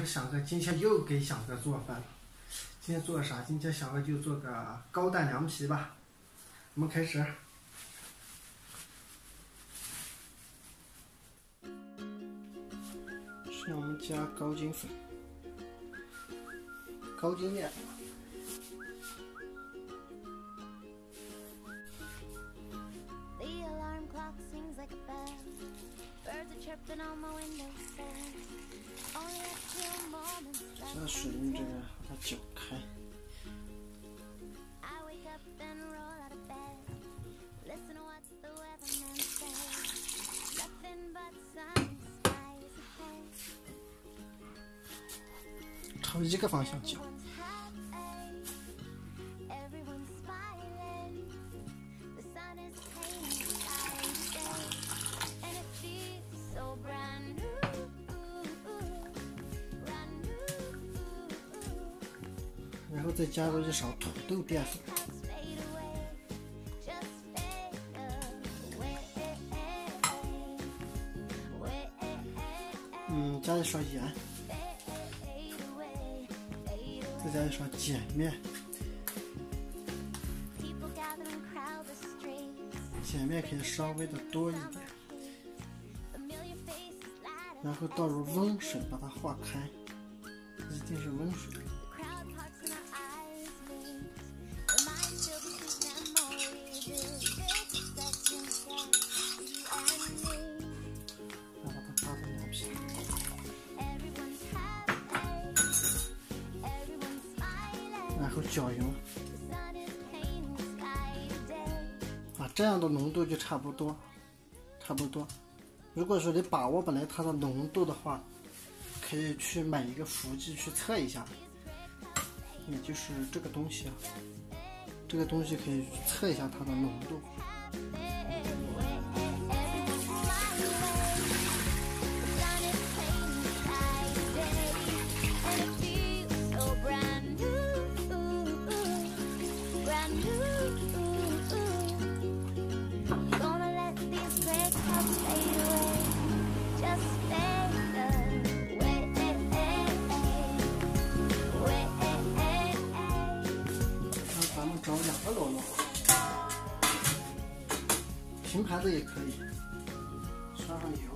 是小哥，今天又给小哥做饭了。今天做啥？今天小哥就做个高蛋凉皮吧。我们开始。首先我们加高筋粉、高筋面。加水用这个把它搅开。朝一个方向搅。然后再加入一勺土豆淀粉，加一勺盐，再加一勺碱面，碱面可以稍微的多一点，然后倒入温水把它化开，一定是温水。然后搅匀，这样的浓度就差不多。如果说你把握不来它的浓度的话，可以去买一个伏剂去测一下，也就是这个东西啊，这个东西可以测一下它的浓度。找2个螺丝，平盘子也可以，刷上油，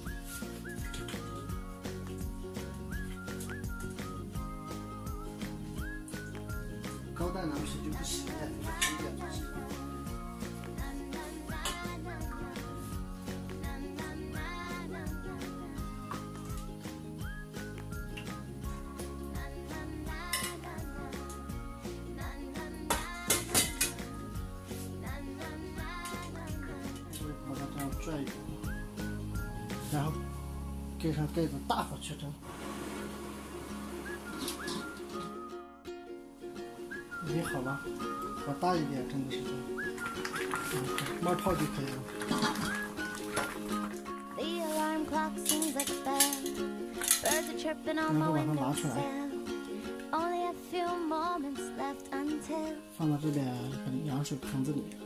高蛋凉皮就不洗面，直接就行。转一转，然后盖上盖子，大火去蒸。已经好了，火大一点，蒸的时间，冒泡就可以了。然后把它拿出来，放到这边一个凉水盆子里面。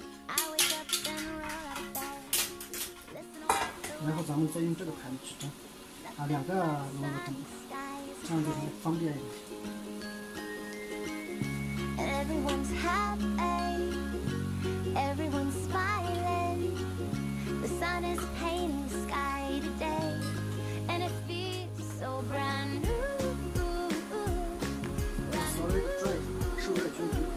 然后咱们再用这个盘子去蒸，2个炉子蒸，这样就是方便一点。稍微转一下，受热均匀。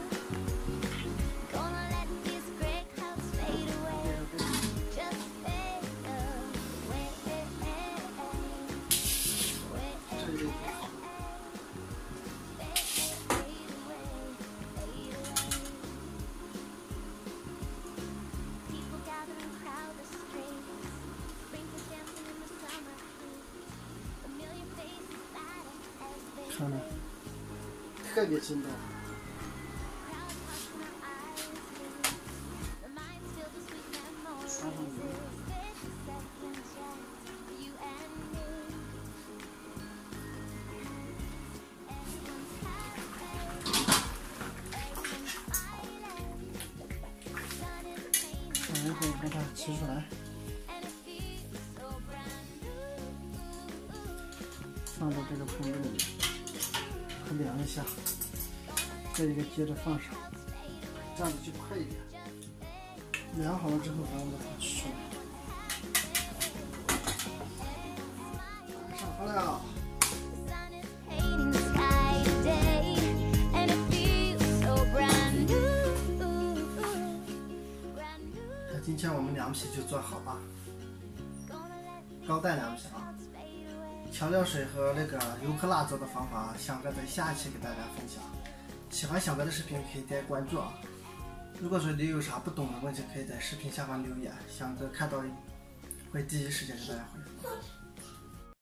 看着特别劲道，刷上油，然后把它取出来。 放到这个盆子里面，和凉一下，再一个接着放上，这样子就快一点。凉好了之后，咱们把它取出来。上好了。今天我们凉皮就做好了，高蛋凉皮啊。调料水和那个油泼辣做的方法，翔哥在下一期给大家分享。喜欢翔哥的视频可以点关注啊。如果说你有啥不懂的问题，可以在视频下方留言，翔哥看到会第一时间给大家回复。